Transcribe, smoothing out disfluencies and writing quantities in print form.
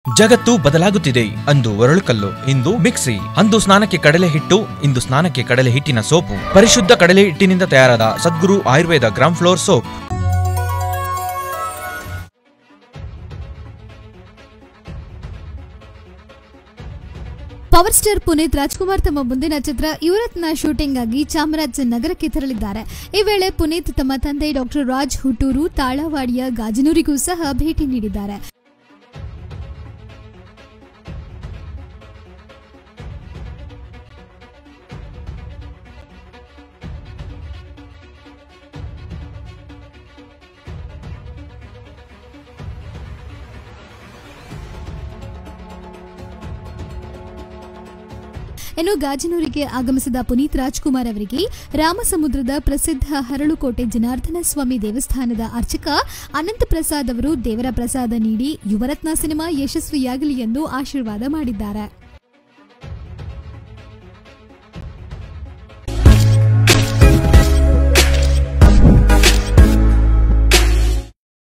ಜಗತ್ತು ಬದಲಾಗುತ್ತಿದೆ. ಅಂದು ಒರಳುಕಲ್ಲು, ಇಂದು ಮಿಕ್ಸಿ. ಅಂದು ಸ್ನಾನಕ್ಕೆ ಕಡಲೆ ಹಿಟ್ಟು, ಇಂದು ಸ್ನಾನಕ್ಕೆ ಕಡಲೆ ಹಿಟ್ಟಿನ ಸೋಪು. ಪರಿಶುದ್ಧ ಕಡಲೆ ಹಿಟ್ಟಿನಿಂದ ತಯಾರಾದ Sadguru Ayurveda gram flour soap. Power star Puneeth Rajkumar ತಮ್ಮ ಮುಂದಿನ ಚಿತ್ರ ಯುವರತ್ನ ಶೂಟಿಂಗ್ ಆಗಿ ಚಾಮರಾಜನಗರಕ್ಕೆ ತೆರಳಿದ್ದಾರೆ. ಈ ವೇಳೆ ಪುನೀತ್ ತಮ್ಮ ತಂದೆ ಡಾಕ್ಟರ್ ರಾಜ್ ಹುಟ್ಟೂರು ತಾಳವಾಡಿಯ ಗಾಜನೂರಿಗೂ ಸಹ ಭೇಟಿ ನೀಡಿದ್ದಾರೆ. ಇನ್ನು ಗಾಜನೂರಿಗೆ ಆಗಮಿಸಿದ ಪುನೀತ್ ರಾಜ್ಕುಮಾರ್ ಅವರಿಗೆ ರಾಮಸಮುದ್ರದ ಪ್ರಸಿದ್ಧ ಹರಳುಕೋಟೆ ಜನಾರ್ದನ ಸ್ವಾಮಿ ದೇವಸ್ಥಾನದ ಅರ್ಚಕ ಅನಂತ ಪ್ರಸಾದ್ ಅವರು ದೇವರ ಪ್ರಸಾದ ನೀಡಿ ಯುವರತ್ನ ಸಿನಿಮಾ ಯಶಸ್ವಿಯಾಗಲಿ ಎಂದು ಆಶೀರ್ವಾದ ಮಾಡಿದ್ದಾರೆ.